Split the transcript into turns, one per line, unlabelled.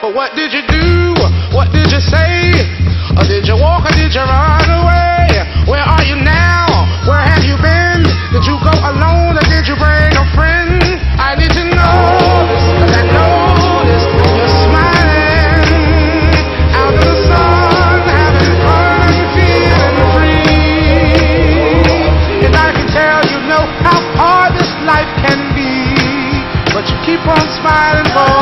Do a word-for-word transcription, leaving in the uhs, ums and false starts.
But what did you do? What did you say? Or did you walk or did you run away? Where are you now? Where have you been? Did you go alone or did you bring a friend? I need to know this, 'cause I noticed you're smiling out in the sun, having fun and feeling free. And I can tell you know how hard this life can be, but you keep on smiling, boy.